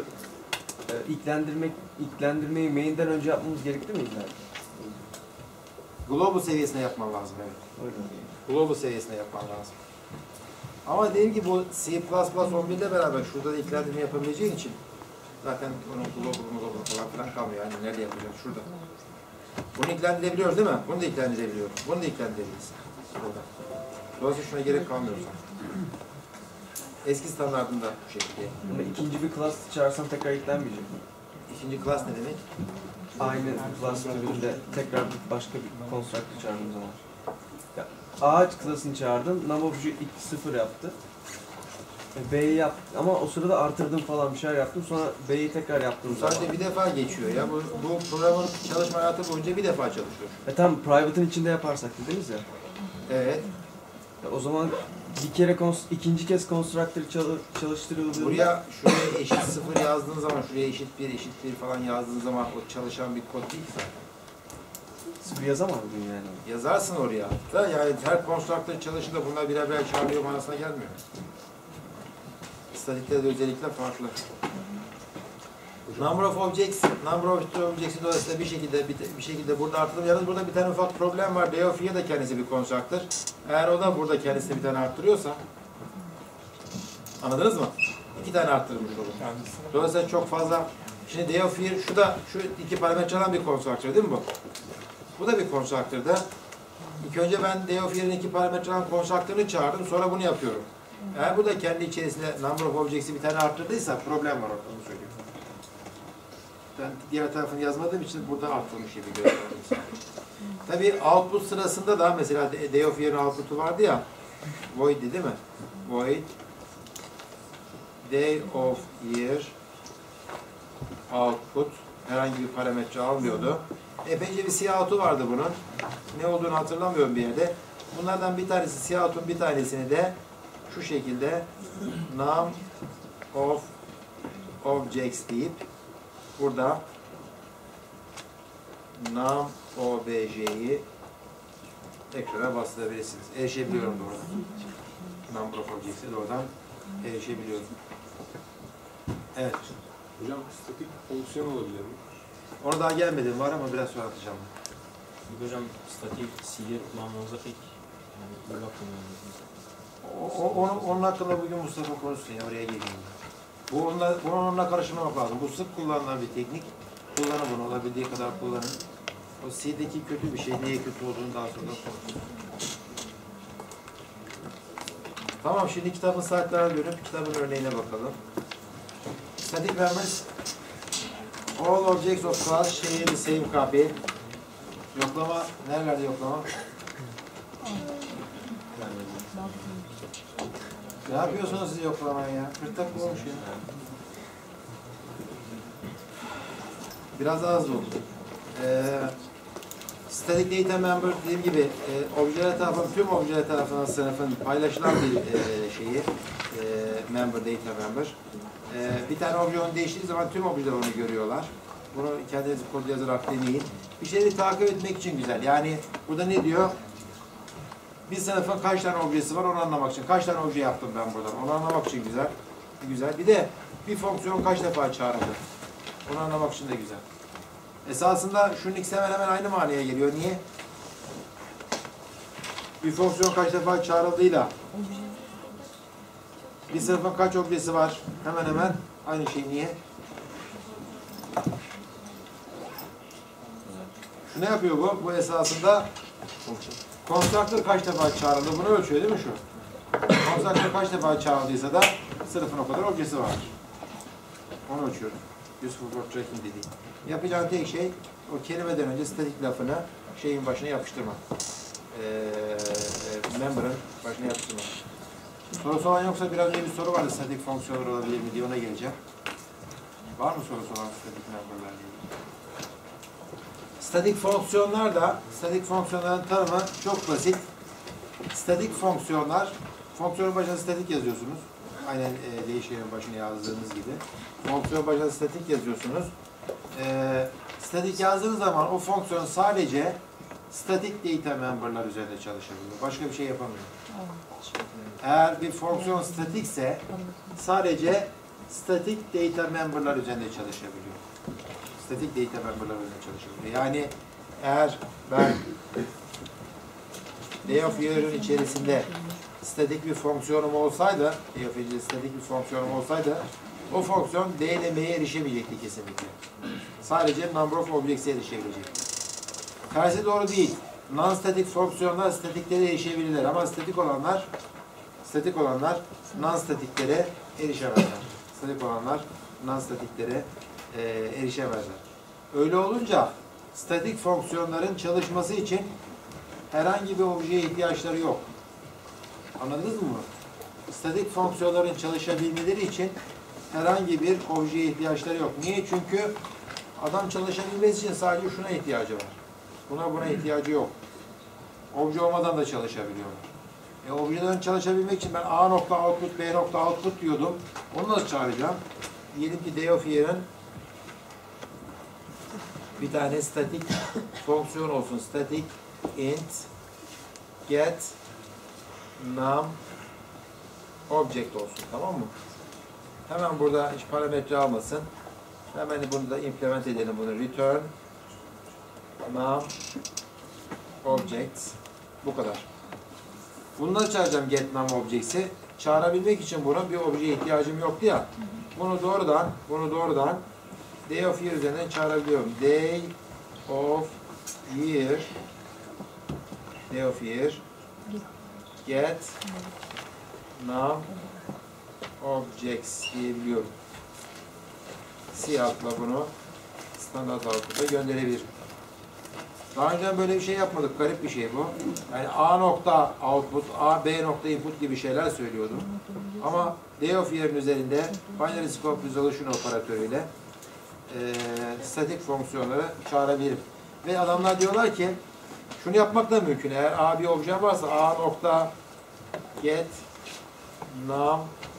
ilgilendirmeyi main'den önce yapmamız gerekli mi illa? Global seviyesine yapman lazım evet. Öyle. Global seviyesine yapman lazım. Ama dediğim gibi bu C++ 11 ile beraber şurada da ilgilendirme yapabileceğin için zaten onun global falan filan kalmıyor. Yani nerede yapacağız? Şurada. Bunu ilgilendirebiliyoruz değil mi? Bunu da ilgilendirebiliyoruz. Bunu da ilgilendirebiliriz. Burada. Dolayısıyla şuna gerek kalmıyor sana. Eski standartında bu şekilde. Ama ikinci bir class çağırsam tekrar ilgilenmeyecek mi? İkinci class ne demek? Aynı class türünde tekrar başka bir constructor çağırdığım zaman. Ya, A class'ını çağırdım, num obje 0 yaptı. B'yi yaptım ama o sırada artırdım falan bir şeyler yaptım. Sonra B'yi tekrar yaptım. Sadece bir defa geçiyor ya. Bu programın çalışma hayatı boyunca bir defa çalışıyor. Tamam, private'ın içinde yaparsak dediniz ya. Evet. O zaman bir kere ikinci kez constructor çalıştırıldığında Buraya şuraya eşit 0 yazdığın zaman, şuraya eşit 1 falan yazdığın zaman o çalışan bir kod değil zaten. 0 yazamam bugün yani. Yazarsın oraya. Da yani her constructor çalışında bunlar birer çağırıyor manasına gelmiyor. Statikte de özellikle farklı. Number of objects'i dolayısıyla bir şekilde burada arttırdım. Yalnız burada bir tane ufak problem var. DOFIR de kendisi bir constructor. Eğer o da burada kendisine bir tane arttırıyorsa, anladınız mı? 2 tane arttırmış olur. Dolayısıyla çok fazla. Şimdi DOFIR şu iki parametre alan bir constructor değil mi bu? Bu da bir constructor'da. İlk önce ben DOFIR'in 2 parametre alan constructor'ını çağırdım. Sonra bunu yapıyorum. Eğer bu da kendi içerisinde number of objects'i bir tane arttırdıysa problem var orada, onu söylüyorum. Ben diğer tarafını yazmadığım için burada arttırmış gibi görüyorum. Tabii output sırasında da mesela DOFIR'in output'u vardı ya, void'di değil mi? Void DOFIR output herhangi bir parametre almıyordu. Epeyce bir cout'u vardı bunun. Ne olduğunu hatırlamıyorum bir yerde. Bunlardan bir tanesi siyahutun bir tanesini de şu şekilde num of objects deyip burada num obj'yi ekrana bastırabilirsiniz. Erişebiliyorum doğrudan. Number of objects'e doğrudan erişebiliyorum. Evet. Hocam statik fonksiyon olabilir mi? Ona daha gelmedim var ama biraz sonra atacağım. Hocam statik CD'ye kullanmamıza pek yani iyi bakmıyorum. Onun hakkında bugün Mustafa konuşsun ya, oraya geleyim. Onunla karıştırmamak lazım. Bu sık kullanılan bir teknik. Kullanın bunu, olabildiği kadar kullanın. O C'deki kötü bir şey, niye kötü olduğunu daha sonra konuşuruz. Tamam, şimdi kitabın saatlerine dönüp kitabın örneğine bakalım. Static members, all objects of class share the same copy. Yoklama, nerelerde yoklama? Ne yapıyorsunuz siz yoklamaya ya? Kırtak olmuş ya. Biraz daha hızlı oldu. Static data member dediğim gibi objeler tarafından, tüm objeler tarafından sınıfın paylaşılan bir member, data member. Bir tane obje onu değiştiği zaman tüm objeler onu görüyorlar. Bunu kendiniz kod yazarak deneyin. Bir şeyleri takip etmek için güzel. Yani burada ne diyor? Bir sınıfın kaç tane objesi var onu anlamak için. Kaç tane obje yaptım ben buradan? Onu anlamak için güzel. Güzel. Bir de bir fonksiyon kaç defa çağrıldı? Onu anlamak için de güzel. Esasında şunun ikisi hemen hemen aynı manaya geliyor. Niye? Bir fonksiyon kaç defa çağrıldığıyla bir sınıfın kaç objesi var? Hemen hemen aynı şey. Niye? Ne yapıyor bu? Bu esasında constructor kaç defa çağrıldı? Bunu ölçüyor değil mi şu? Constructor kaç defa çağrıldıysa da sınıfın o kadar objesi var. Onu ölçüyor. Useful for tracking dediği. Yapacağın tek şey o kelimeden önce statik lafını şeyin başına yapıştırmak. Member'ın başına yapıştırmak. Sorusu olan yoksa biraz önce bir soru vardı. Statik fonksiyonlar olabilir mi diye ona geleceğim. Var mı sorusu olan statik member'larla ilgili? Statik fonksiyonların tanımı çok basit. Statik fonksiyonlar, fonksiyonun başına statik yazıyorsunuz. Aynen değişkenin başına yazdığınız gibi. Fonksiyon başına statik yazıyorsunuz. Statik yazdığınız zaman o fonksiyon sadece statik data member'lar üzerinde çalışabiliyor. Başka bir şey yapamıyor. Eğer bir fonksiyon statikse sadece statik data member'lar üzerinde çalışabiliyor. Static data member'lar üzerinde çalışabiliyor. Yani eğer ben day of year'ın içerisinde statik bir fonksiyonum olsaydı, day of year'de statik bir fonksiyonum olsaydı, o fonksiyon DLM'ye erişemeyecekti kesinlikle. Sadece number of objects'e erişebilecekti. Tersi doğru değil. Non-static fonksiyonlar statiklere erişebilirler ama statik olanlar non-statiklere erişemezler. Statik olanlar non-statiklere erişemezler. Öyle olunca statik fonksiyonların çalışması için herhangi bir objeye ihtiyaçları yok. Anladınız mı? Statik fonksiyonların çalışabilmeleri için herhangi bir objeye ihtiyaçları yok. Niye? Çünkü adam çalışabilmesi için sadece şuna ihtiyacı var. Buna ihtiyacı yok. Obje olmadan da çalışabiliyorlar. Objelerin çalışabilmek için ben A nokta output, B nokta output diyordum. Onu nasıl çağıracağım? Diyelim ki day of year'ın bir tane statik fonksiyon olsun. Static int get num object olsun. Tamam mı? Hemen burada hiç parametre almasın. Hemen bunu da implement edelim. Bunu return num objects. Bu kadar. Bunu nasıl çağıracağım get num objects'i? Çağırabilmek için buna bir objeye ihtiyacım yoktu ya. Bunu doğrudan day of year üzerinden çağırabiliyorum. Day of year get num objects diyebiliyorum. Cout'la bunu standart output'a gönderebilirim. Daha önce böyle bir şey yapmadık. Garip bir şey bu. Yani A nokta output, A, B nokta input gibi şeyler söylüyordum. Ama day of year'ın üzerinde binary scope resolution operatörüyle statik fonksiyonları çağırabilirim. Ve adamlar diyorlar ki Şunu yapmak da mümkün. Eğer A bir objen varsa A nokta get num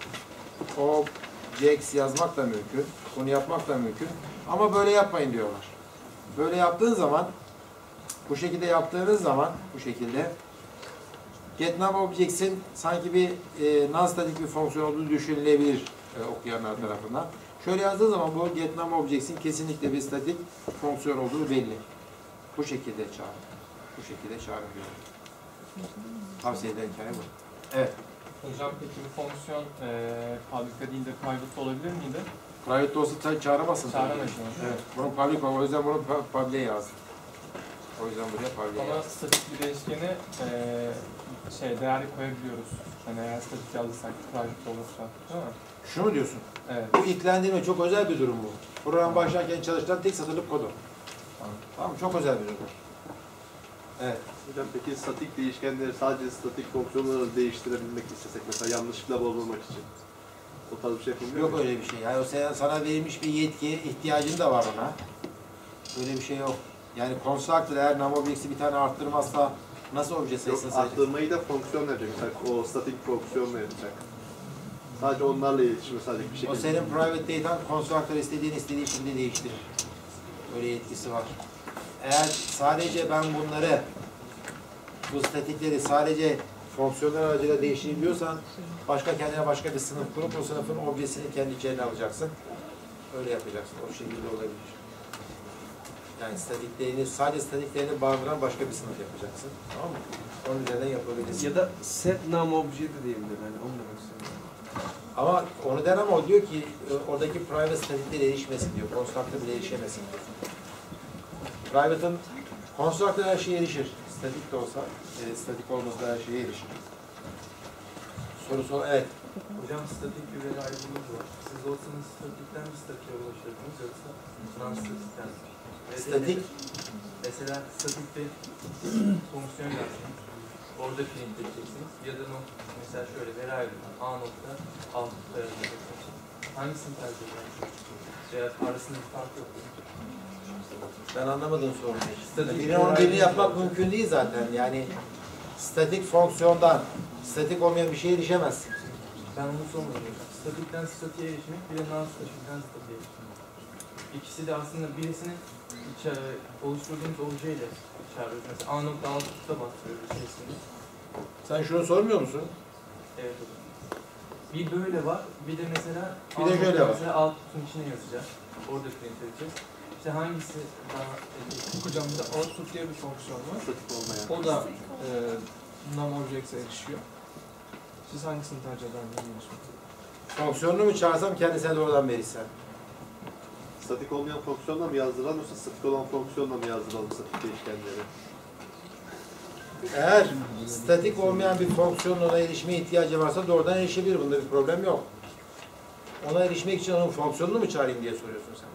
objects yazmak da mümkün. Bunu yapmak da mümkün. Ama böyle yapmayın diyorlar. Böyle yaptığın zaman, bu şekilde yaptığınız zaman, bu şekilde getNumObjects'in sanki bir non-statik bir fonksiyon olduğu düşünülebilir okuyanlar tarafından. Şöyle yazdığı zaman bu getNumObjects'in kesinlikle bir statik fonksiyon olduğu belli. Bu şekilde çağırın. Bu şekilde çağırın diyor. Tavsiye edilen hikaye bu. Evet. Hocam peki bu fonksiyon public değil de private olabilir miydi? Private olsa çağıramazsın. Çağıramayız. Evet. Bunun public o yüzden bunu public'e yazdım. O yüzden buraya public'e Ama yazdım. statik bir değişkeni değer koyabiliyoruz. Yani eğer statik yazdıysak private olursa. Değil mi? Şunu diyorsun. Evet. Bu ilklendirme çok özel bir durum bu. Program başlarken çalışılan tek satırlık kodu. Tamam mı? Çok özel bir durum. Evet. Hocam peki statik değişkenleri sadece statik fonksiyonları değiştirebilmek istesek mesela yanlışlıkla bozmamak için o tarz bir şey yapabiliyor Yok muyuz? öyle bir şey. Yani o sana verilmiş bir yetki, ihtiyacın da var ona. Öyle bir şey yok. Yani constructor eğer NumObjects'i bir tane arttırmazsa nasıl obje sayısını Yok, sayacak? arttırmayı da fonksiyon verecek. Mesela o statik fonksiyonla yapacak. Sadece onlarla iletişimi sadece bir şekilde. O senin private data'n constructor istediği şekilde değiştirir. Öyle yetkisi var. Eğer sadece ben bunları, bu statikleri sadece fonksiyonlar aracıyla değiştirebiliyorsan kendine başka bir sınıf kurup o sınıfın objesini kendi içerine alacaksın. Öyle yapacaksın. O şekilde olabilir. Yani sadece statiklerini barındıran başka bir sınıf yapacaksın. Tamam mı? Onun üzerinden yapabilirsin. Ya da set NumObj de diyebilir. Yani onu demek istiyorum. Ama onu der ama o diyor ki oradaki private statiklere erişmesin diyor. Constructor bile erişemesin diyor. Private'ın constructor her şeye erişir. Statik de olsa, statik olmasa da her şeye erişir. Soru evet. Hocam statik bir veri ayrımımız var. Siz olsanız statikten mi statiğe ulaşırdınız yoksa non-statikten mi? Statik? Mesela statikte fonksiyon yazsınız. Orada print edeceksiniz. Ya da mesela şöyle veri ayrımı A nokta alt yazacaksınız. Hangisini tercih edersiniz? Arasında bir fark yok. Ben anlamadım sorunu. Birini yapmak mümkün değil zaten. Yani statik fonksiyondan statik olmayan bir şeye erişemezsin. Ben onu sormadım. Statikten statiğe erişmek, bir de non-statikten statiğe erişmek. İkisi de aslında birisini oluşturduğumuz objeyle çağırıyoruz. Mesela A nokta altta bastırıyoruz şeysini. Sen şunu sormuyor musun? Evet hocam. Bir böyle var, bir de mesela bir de şöyle var. Mesela alt tutun içine yazacağız. Orada print edeceğiz. İşte hangisi daha Hocam bir de output diye bir fonksiyon var. Statik olmayan. O da NumObjects'e erişiyor. Siz hangisini tercih edersiniz? Fonksiyonunu mu çağırsam kendisine doğrudan verirsen? Statik olmayan fonksiyonla mı yazdıralım yoksa statik olan fonksiyonla mı yazdıralım statik değişkenleri? Eğer statik olmayan bir fonksiyonun ona erişmeye ihtiyacı varsa doğrudan erişebilir. Bunda bir problem yok. Ona erişmek için onun fonksiyonunu mu çağırayım diye soruyorsun sen.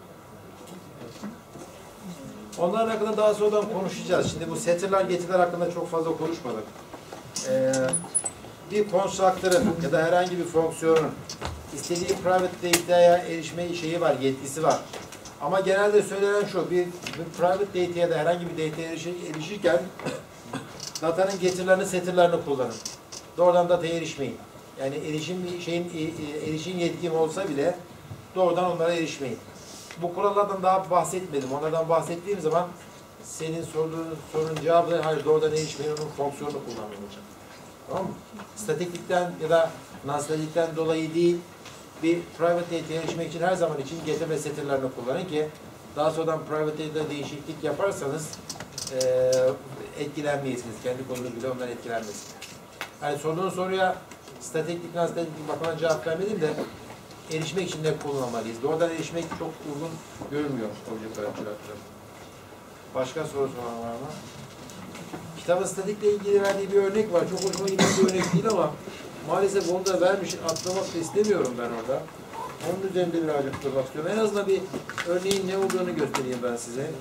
Onların hakkında daha sonradan konuşacağız. Şimdi bu setter'lar, getter'lar hakkında çok fazla konuşmadık. Bir constructor'ın ya da herhangi bir fonksiyonun istediği private data'ya erişme şeyi var, yetkisi var. Ama genelde söylenen şu, bir private data'ya da herhangi bir data'ya erişirken datanın getter'larını, setter'larını kullanın. Doğrudan data'ya erişmeyin. Yani erişim yetkim olsa bile doğrudan onlara erişmeyin. Bu kurallardan daha bahsetmedim. Onlardan bahsettiğim zaman senin sorunun cevabı hayır doğrudan erişmeyin, onun fonksiyonunu kullanmayın hocam. Tamam mı? Statiklikten ya da non-statiklikten dolayı değil, bir private data'ya erişmek için her zaman için getter ve setter'larını kullanın ki daha sonradan private data'da değişiklik yaparsanız etkilenmeyesiniz. Kendi kodunu bile ondan etkilenmesin. Yani sorduğun soruya statiklik, non-statiklik bakımından cevap vermedim de erişmek için de kullanmalıyız. Doğrudan erişmek çok uygun görünmüyor obje parametrelerde. Başka soru soran var mı? Kitabın statikle ilgili verdiği bir örnek var. Çok hoşuma giden bir örnek değil ama maalesef onu da vermiş, atlamak da istemiyorum ben orada. Onun üzerinde birazcık durmak istiyorum. En azından bir örneğin ne olduğunu göstereyim ben size.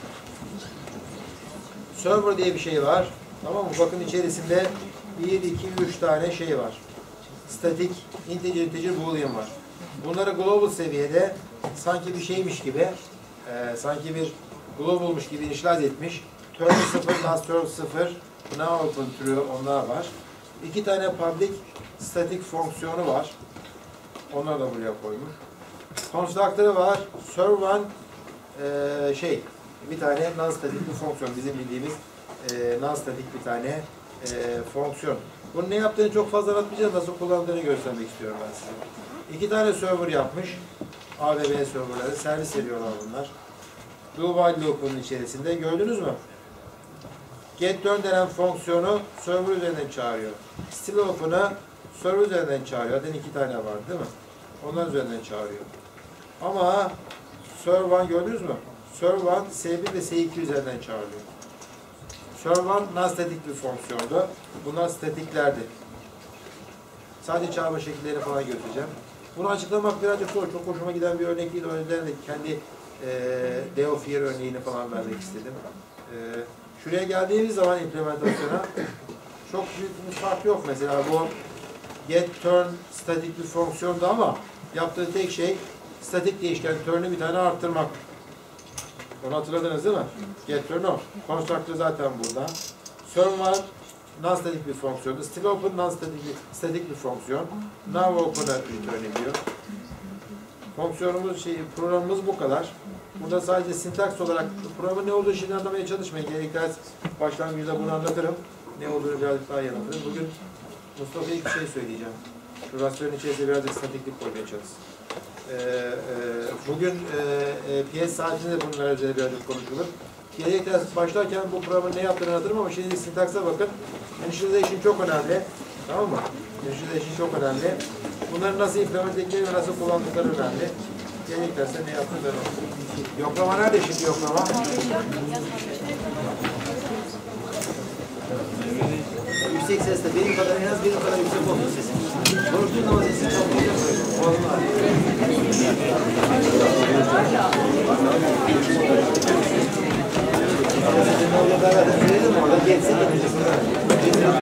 Server diye bir şey var. Tamam mı? Bakın içerisinde 1, 2, 3 tane şey var. Statik, integer, boolean var. Bunları global seviyede sanki bir şeymiş gibi, sanki bir globalmış gibi inişlaz etmiş. turn 0, last turn 0, now open true, onlar var. 2 tane public static fonksiyonu var. Onları da buraya koymuş. Constructor'ı var. Serve one bir tane non-static bir fonksiyon. Bizim bildiğimiz non-static bir tane fonksiyon. Bunun ne yaptığını çok fazla anlatmayacağım. Nasıl kullandığını göstermek istiyorum ben size. 2 tane server yapmış. A ve B serverları. Servis ediyorlar bunlar. Do while loop'un içerisinde. Gördünüz mü? Get turn denen fonksiyonu server üzerinden çağırıyor. Still open'ı server üzerinden çağırıyor. Zaten 2 tane var değil mi? Onların üzerinden çağırıyor. Ama serve one gördünüz mü? Serve one S1 ve S2 üzerinden çağırıyor. Serve one non-static bir fonksiyondu. Bunlar statiklerdi. Sadece çağırma şekilleri falan göstereceğim. Bunu açıklamak birazcık zor. Çok hoşuma giden bir örnek değil. O yüzden de kendi Deofear örneğini falan vermek istedim. Şuraya geldiğimiz zaman implementasyona çok büyük bir fark yok. Mesela bu get turn statik bir fonksiyondu ama yaptığı tek şey statik değişken turn'ü bir tane arttırmak. Onu hatırladınız değil mi? Get turn o. Constructor zaten burada. Serve var. Non-static bir fonksiyondu. Still open non-static bir fonksiyon. Now open'a return ediyor. Fonksiyonumuz programımız bu kadar. Burada sadece sintaks olarak programın ne olduğunu şimdi anlamaya çalışmayın. Gerekirse başlangıçta bunu anlatırım. Ne olduğunu birazcık daha iyi anlatırım. Bugün Mustafa'ya bir şey söyleyeceğim. Şu rasyonun içerisinde birazcık statiklik koymaya çalışsın. Bugün PS saatinde de bunlar üzerine birazcık konuşulur. Gerekirse başlarken bu programın ne yaptığını anlatırım ama şimdi sintaksa bakın. Initialization çok önemli. Tamam mı? Initialization çok önemli. Bunları nasıl implement edecekleri ve nasıl kullandıkları önemli. Gerekirse ne yaptıkları önemli. Yoklama nerede şimdi yoklama? Yüksek sesle benim kadar en az benim kadar yüksek olsun sesim. Konuştuğun zaman sesin çok yüksek oluyor. Boğazım ağrıyor. Ne oluyor beraber söyledim orada geçsin.